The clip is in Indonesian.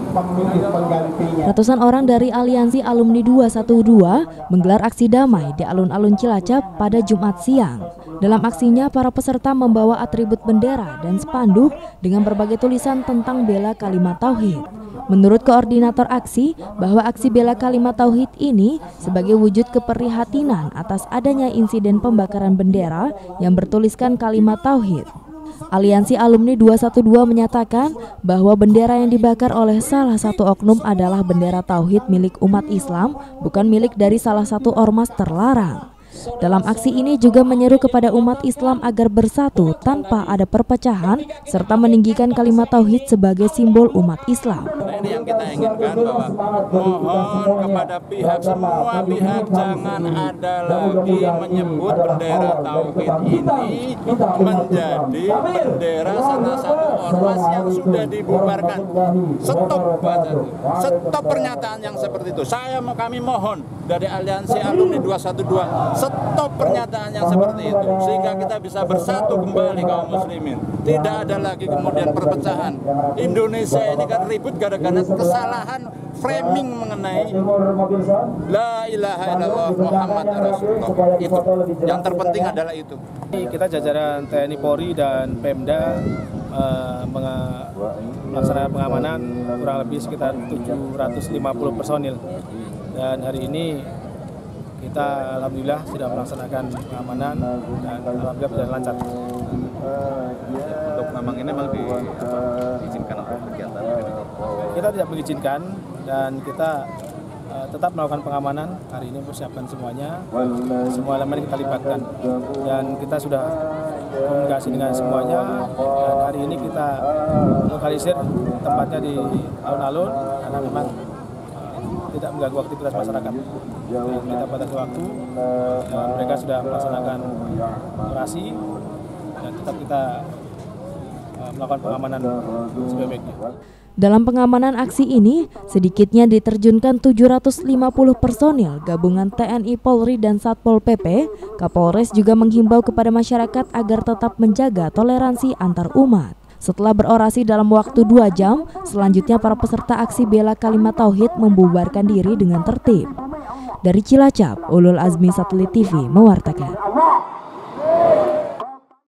Ratusan orang dari Aliansi Alumni 212 menggelar aksi damai di alun-alun Cilacap pada Jumat siang. Dalam aksinya, para peserta membawa atribut bendera dan spanduk dengan berbagai tulisan tentang bela kalimat tauhid. Menurut koordinator aksi, bahwa aksi bela kalimat tauhid ini sebagai wujud keprihatinan atas adanya insiden pembakaran bendera yang bertuliskan kalimat tauhid. Aliansi Alumni 212 menyatakan bahwa bendera yang dibakar oleh salah satu oknum adalah bendera tauhid milik umat Islam, bukan milik dari salah satu ormas terlarang. Dalam aksi ini juga menyeru kepada umat Islam agar bersatu tanpa ada perpecahan serta meninggikan kalimat tauhid sebagai simbol umat Islam. Nah, ini yang kita inginkan, bahwa mohon kepada semua pihak jangan ada lagi menyebut bendera tauhid ini menjadi bendera salah satu ormas yang sudah dibubarkan. Stop baca, stop pernyataan yang seperti itu. Kami mohon dari Aliansi Alumni 212, stop pernyataan yang seperti itu, sehingga kita bisa bersatu kembali kaum muslimin. Tidak ada lagi kemudian perpecahan. Indonesia ini kan ribut gara-gara kesalahan framing mengenai la ilaha illallah Muhammad Rasulullah. Itu yang terpenting adalah itu. Kita jajaran TNI Polri dan Pemda melaksanakan pengamanan kurang lebih sekitar 750 personil, dan hari ini kita alhamdulillah sudah melaksanakan pengamanan dan alhamdulillah berjalan lancar. Untuk memang ini memang diizinkan untuk kegiatan? Kita tidak mengizinkan dan kita tetap melakukan pengamanan. Hari ini persiapkan semuanya, semua elemen kita libatkan, dan kita sudah komunikasi dengan semuanya, dan hari ini kita lokalisir tempatnya di alun-alun karena memang tidak mengganggu aktivitas masyarakat. Dan kita batasi waktu, dan mereka sudah melaksanakan orasi, dan tetap kita melakukan pengamanan sebaik-baiknya. Dalam pengamanan aksi ini, sedikitnya diterjunkan 750 personil gabungan TNI Polri dan Satpol PP. Kapolres juga menghimbau kepada masyarakat agar tetap menjaga toleransi antar umat. Setelah berorasi dalam waktu 2 jam, selanjutnya para peserta aksi bela kalimat tauhid membubarkan diri dengan tertib. Dari Cilacap, Ulul Azmi Satelit TV mewartakan.